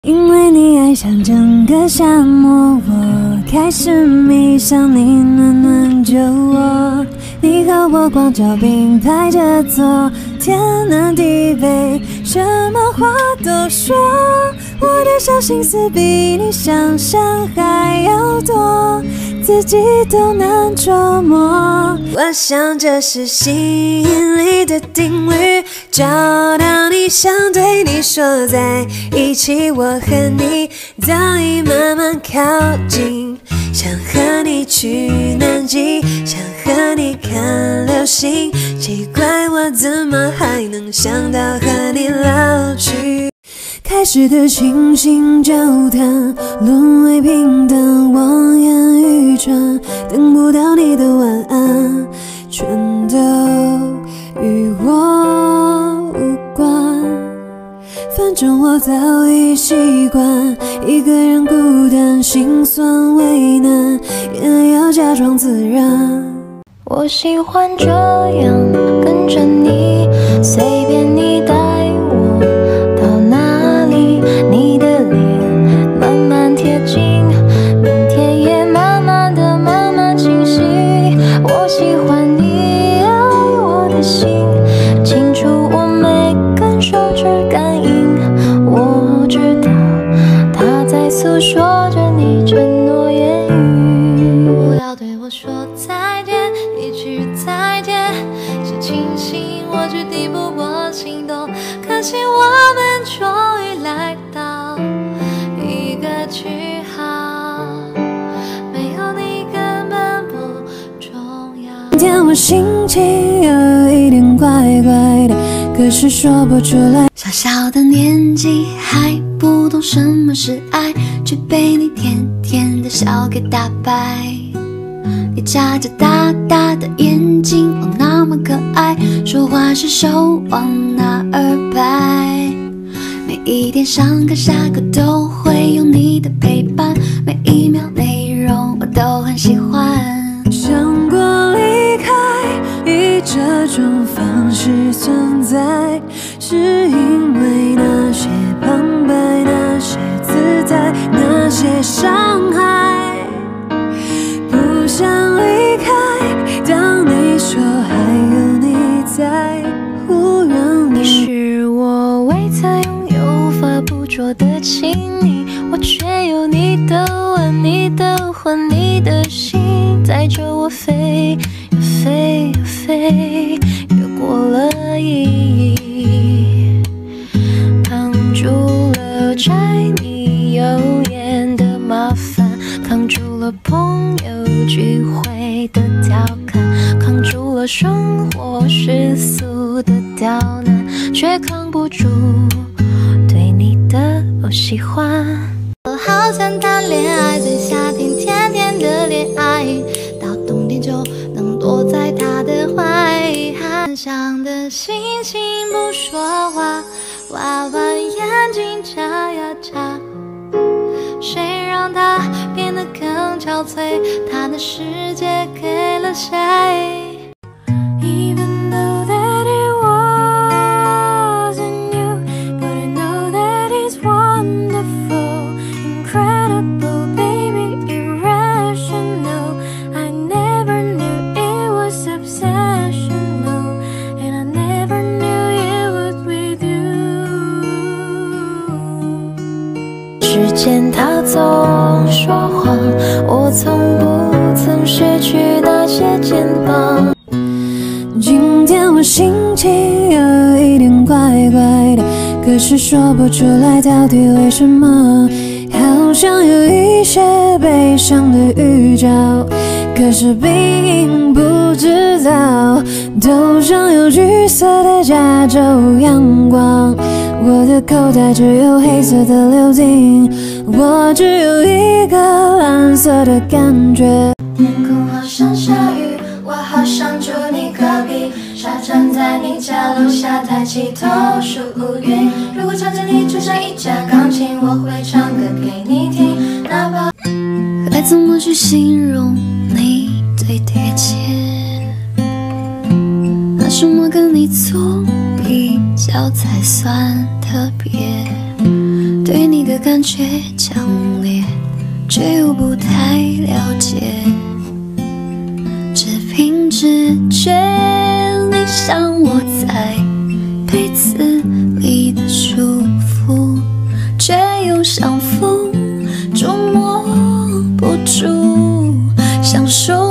因为你爱上整个夏末，我开始迷上你暖暖酒窝。你和我光脚并排着坐，天南地北，什么话都说。我的小心思比你想象还要多，自己都难捉摸。我想这是吸引力的定律，找到你想对你说在一起，我和你早已慢慢靠近，想和你去南极，想和你看流星，奇怪我怎么还能想到和你老去。开始的倾心交谈，沦为平淡望眼欲穿，等不到你的晚安，全都与我无关。反正我早已习惯一个人孤单，心酸为难，也要假装自然。 我喜欢这样跟着你，随便你带我到哪里，你的脸慢慢贴近，明天也慢慢的慢慢清晰。我喜欢你爱我的心，清楚我每根手指感应，我知道他在诉说着你承诺言语。不要对我说再见，一句再见是庆幸我距离不过心动，可惜我们终于来到一个句号，没有你根本不重要。 今天我心情有一点怪怪的，可是说不出来。 小小的年纪还不懂什么是爱，却被你甜甜的笑给打败。你眨着大大的眼睛，哦那么可爱，说话时手往哪儿摆？每一天上课下课都会有你的陪伴，每一秒内容我都很喜欢。 想过离开，以这种方式存在，是因为那些旁白，那些自在，那些伤害。不想离开，当你说还有你在，忽然你是我未曾拥有、无法捕捉的亲昵，我却有你的吻、你的魂、你的心，载着我飞呀飞呀飞，越过了意义，扛住了柴米油盐的麻烦，扛住了朋友聚会的调侃，扛住了生活世俗的刁难，却扛不住对你的喜欢。我好想谈恋爱，在夏天甜甜的恋爱，到冬天就能躲在他的怀。很想的心情不说话，挖完眼睛眨呀眨，谁让他变得更憔悴？他的世界给了谁？Even though that it wasn't you, but I know that it's wonderful, incredible, baby, irrational. I never knew it was obsessional, and I never knew it was with you. 时间它总说谎，我从不曾失去那些肩膀。 今天我心情有一点怪怪的，可是说不出来到底为什么。好像有一些悲伤的预兆，可是并不知道。头上有橘色的加州阳光，我的口袋只有黑色的流金，我只有一个蓝色的感觉。 天空好像下雨，我好想住你隔壁，沙滩在你家楼下抬起头数乌云。如果场景里出现一架钢琴，我会唱歌给你听，哪怕该怎么去形容你最贴切？拿什么跟你做比较才算特别？ 对你的感觉强烈，却又不太了解，只凭直觉，你像我在被子里的舒服，却又像风捉摸不住，想说